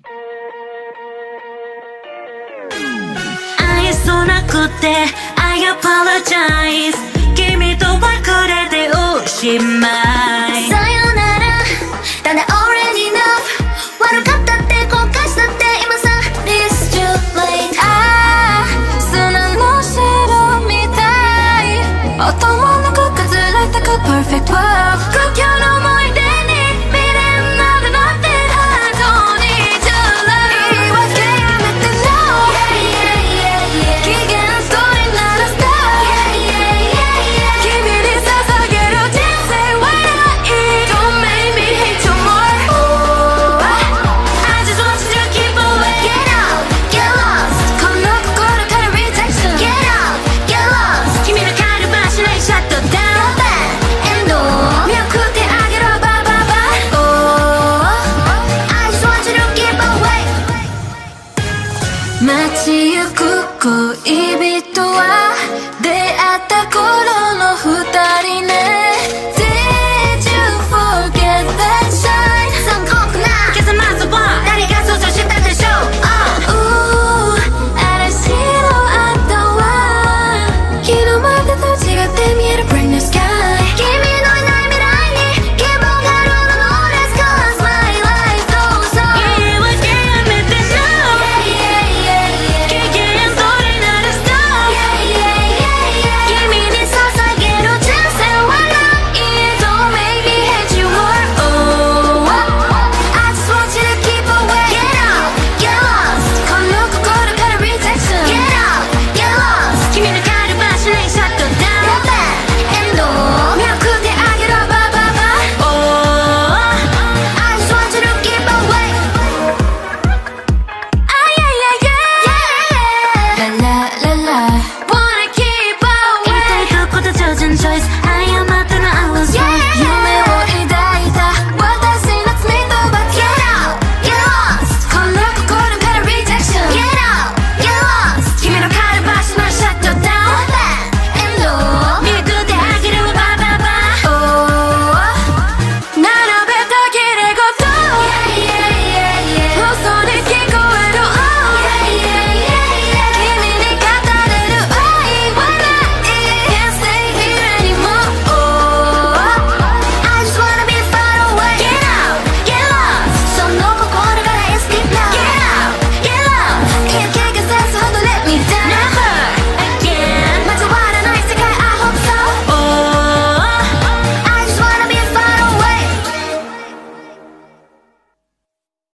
愛想なくて I apologize 君と別れておしまいさよならただ already enough 悪かったって後悔したって今さ It's too late ああ砂の城みたい頭の中ずれてく perfect world 故郷の思い出に未練なるなんてハートに true love 言い訳やめて No 機嫌取りなら Stop 君に捧げる人生はない Don't make me hate you more Oh I just want you to keep away Get out, get lost この心から rejection Get out, get lost 君の帰る場所にシャットダウン見送ってあげろバババ Oh I just want you to keep away 街行く恋人は出会った頃の二